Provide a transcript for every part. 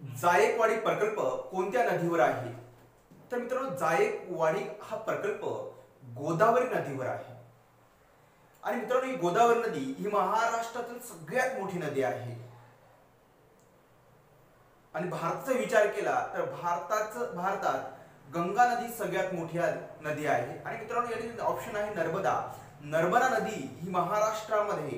जायकवाडी प्रकल्प कोणत्या नदीवर आहे? तर मित्रांनो, जायकवाडी हा प्रकल्प गोदावरी नदीवर आहे. आणि मित्रांनो, ही गोदावरी नदी ही महाराष्ट्रातील सगळ्यात मोठी नदी आहे. आणि भारताचा विचार केला तर भारतात गंगा नदी सगळ्यात मोठी नदी आहे. आणि मित्रांनो, यातील ऑप्शन आहे नर्मदा. नर्मदा नदी ही महाराष्ट्रामध्ये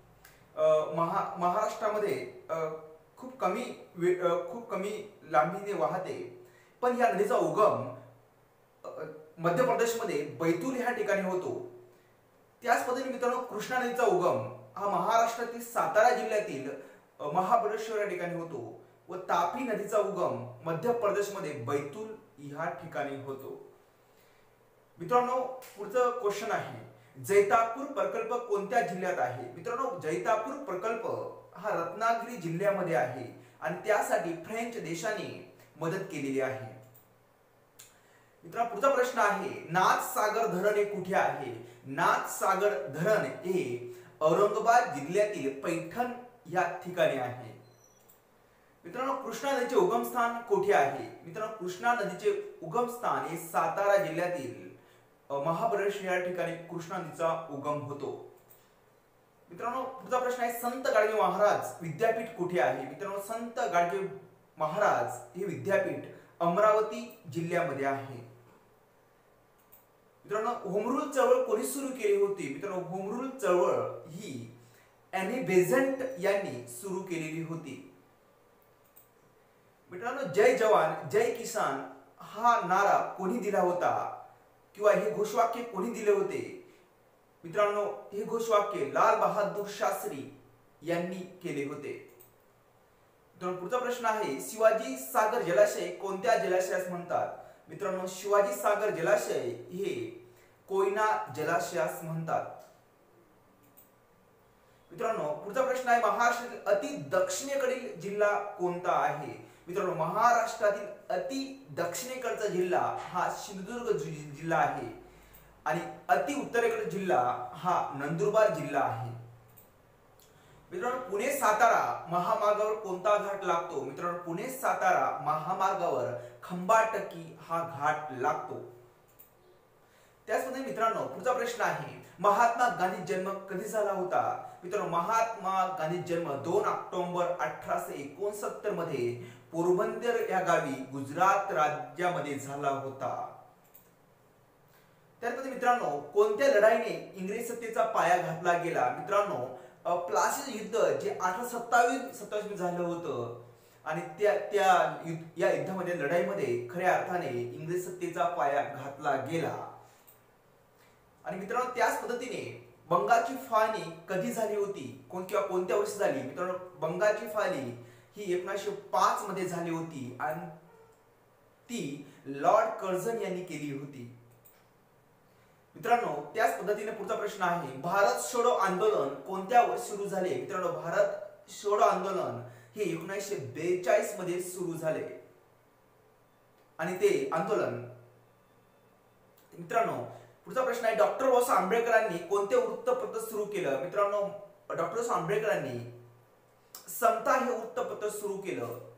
खूप कमी लांबीने वाहते. पण या नदीचा उगम मध्य प्रदेशमध्ये बैतूल ह्या ठिकाणी होतो. त्याच पद्धतीने मित्रांनो, कृष्णा नदीचा उगम हा महाराष्ट्रातील सातारा जिल्ह्यातील महाबळेश्वर या ठिकाणी होतो व तापी नदीचा उगम मध्य प्रदेशमध्ये बैतूल ह्या ठिकाणी होतो. मित्रांनो, पुढचा क्वेश्चन आहे, जैतापूर प्रकल्प कोणत्या जिल्ह्यात आहे? मित्रांनो, जैतापूर प्रकल्प हा रत्नागिरी जिल्ह्यामध्ये आहे आणि त्यासाठी फ्रेंच देशाने मदत केलेली आहे. मित्रांनो, पुढचा प्रश्न आहे, नाथसागर धरण हे कुठे आहे? नाथसागर धरण हे औरंगाबाद जिल्ह्यातील पैठण या ठिकाणी आहे. मित्रांनो, कृष्णा नदीचे उगमस्थान कुठे आहे? मित्रांनो, कृष्णा नदीचे उगमस्थान हे सातारा जिल्ह्यातील महाबळेश्वर या ठिकाणी कृष्णा नदीचा उगम होतो. मित्रांनो, पुढचा प्रश्न आहे, संत गाडगे महाराज विद्यापीठ कुठे आहे? मित्रांनो, संत गाडगे महाराज हे विद्यापीठ अमरावती जिल्ह्यामध्ये आहे. मित्रांनो, होम रूल चळवळ कोणी सुरू केली होती? मित्रांनो, होम रूल चळवळ ही ॲनी बेझंट यांनी सुरू केलेली होती. मित्रांनो, जय जवान जय किसान हा नारा कोणी दिला होता किंवा हे घोषवाक्य कोणी दिले होते? मित्रांनो, हे घोषवाक्य लाल बहादूर शास्त्री यांनी केले होते. पुढचा प्रश्न आहे, शिवाजी सागर जलाशय कोणत्या जलाशयास म्हणतात? मित्रांनो, शिवाजी सागर जलाशय हे कोयना जलाशयास म्हणतात. मित्रांनो, पुढचा प्रश्न आहे, महाराष्ट्रातील अति दक्षिणेकडील जिल्हा कोणता आहे? मित्रांनो, महाराष्ट्रातील अति दक्षिणेकडचा जिल्हा हा सिंधुदुर्ग जिल्हा आहे आणि अति उत्तरेकडील जिल्हा हा नंदुरबार जिल्हा आहे. मित्रांनो, पुणे सातारा महामार्गावर कोणता घाट लागतो? मित्रांनो, पुणे सातारा महामार्गावर खंबाटकी हा घाट लागतो. त्याचप्रमाणे मित्रांनो, पुढचा प्रश्न आहे, महात्मा गांधी जन्म कधी झाला होता? मित्रांनो, महात्मा गांधी जन्म 2 ऑक्टोबर 1869 मध्ये पोरबंदर या गावी गुजरात राज्यामध्ये झाला होता. त्यानंतर मित्रांनो, कोणत्या लढाईने इंग्रज सत्तेचा पाया घातला गेला? मित्रांनो, प्लासी युद्ध जे 1827 मध्ये झालं होतं आणि या युद्धामध्ये लढाईमध्ये खऱ्या अर्थाने इंग्रज सत्तेचा पाया घातला गेला. आणि मित्रांनो, त्याच पद्धतीने बंगालची फाळणी कधी झाली होती किंवा कोणत्या वर्षी झाली? मित्रांनो, बंगालची फाळणी ही 1905 मध्ये झाली होती आणि ती लॉर्ड कर्झन यांनी केली होती. मित्रांनो, त्याच पद्धतीने पुढचा प्रश्न आहे, भारत छोडो आंदोलन कोणत्या वर्षी सुरू झाले? मित्रांनो, भारत छोडो आंदोलन हे 1942 मध्ये सुरू झाले आणि ते आंदोलन. मित्रांनो, पुढचा प्रश्न आहे, डॉक्टर बाबासाहेब आंबेडकरांनी कोणते वृत्तपत्र सुरू केलं? मित्रांनो, डॉक्टर बाबासाहेब आंबेडकरांनी समता हे वृत्तपत्र सुरू केलं.